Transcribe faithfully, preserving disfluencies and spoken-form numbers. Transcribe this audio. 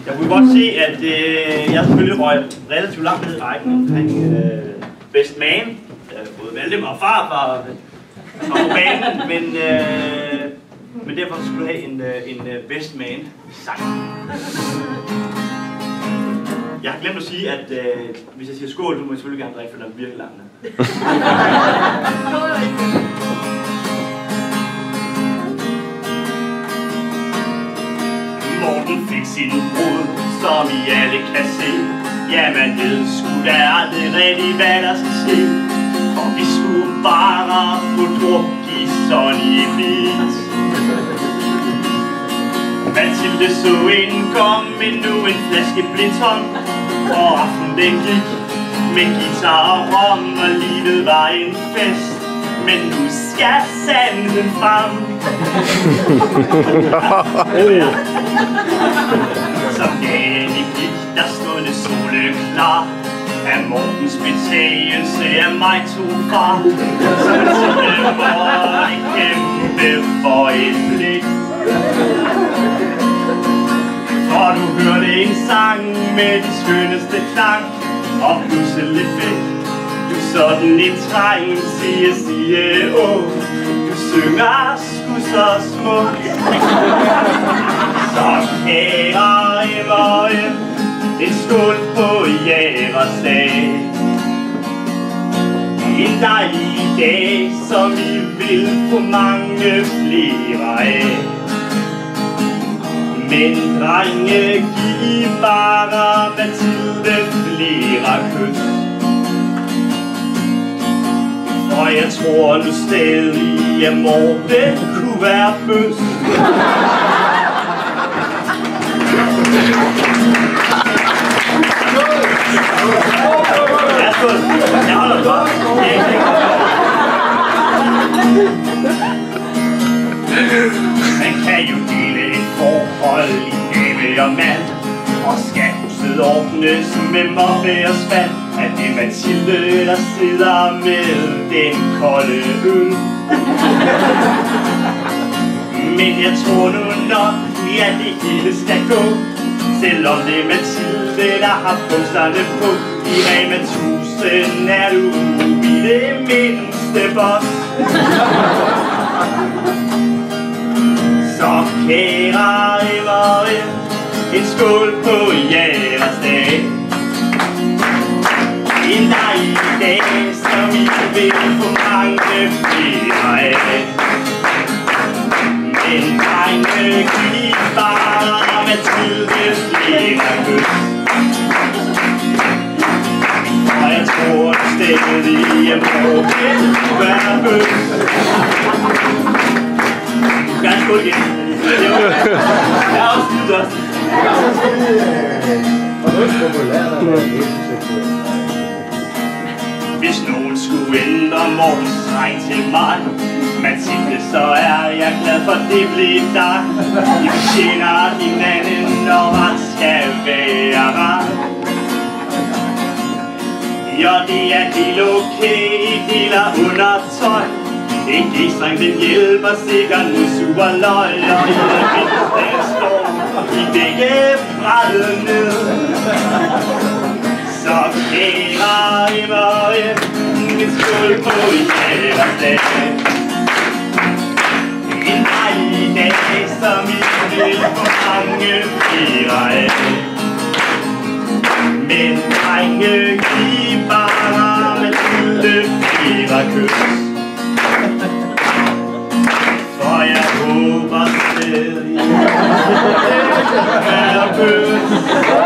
Jeg kunne godt se, at øh, jeg selvfølgelig røg relativt langt ned i rækken omkring øh, Best Man. Både Valdemar og farfar og på banen, men, øh, men derfor skulle du have en, en Best Man-sang. Jeg har glemt at sige, at øh, hvis jeg siger skål, du må jeg selvfølgelig gerne drikke, for den er virkelig langt. Morten fik sin brud, som I alle kan se. Ja, man ved sgu da aldrig rigtig, hvad der skal ske. Og vi skulle bare få druk i Sonny Beat. Mathilde så en komme, men nu en flaske blev tom. Og aften den gik med guitar og rom, og livet var en fest. Men nu skal sanden frem. Som dagen gik, der stod det soleklar. Af Mortens betagelse af mig tog far. Så det måtte kæmpe for et blik. For du hørte en sang med de skønneste klang. Og pludselig fik du sådan en træng. Sige, sige, åh, du synger sgu så smukt. Så kære Emøje, en skål på Jævers dag. En dejlig dag, som vi vil få mange flere af. Men drenge, giv bare Mathilde flere kys. For jeg tror nu stadig, at Morten kunne være bøs. Jeg holder godt. Man kan jo dele et forhold i gave og mand. Og skal huset ordnes med mobbe og spand. Er det Mathilde, der sidder med den kolde øl? Men jeg tror nu nok, at det hele skal gå. Selvom det er Mathilde, der har bukserne på. I Rema tusind er du i det mindste boss. Så kære Emøje, en skål på Jævers dag. En dejlig dag, som I vil få mange flere af. Men drenge, giv bare Mathilde flere kys. Og jeg tror stadig, at Morten kunne være bøs. Gør en skål igen. Jeg er også lidt døst. Hvis nogen skulle ændre Mortens træng til mig, Mathilde, så er jeg glad for det blev dig. I fortjener hinanden, når ret skal være ret. Ja, det er helt okay, I deler undertøj. En g-streng, den hjælper sikkert nu super løg. Og den står i begge brættet ned. Så kære Emøje, en skål på Jævers dag. En dejlig dag, som I vil få mange flere af. Men drenge, giv bare Mathilde flere kys. For jeg håber stadig, at jeg er bøs.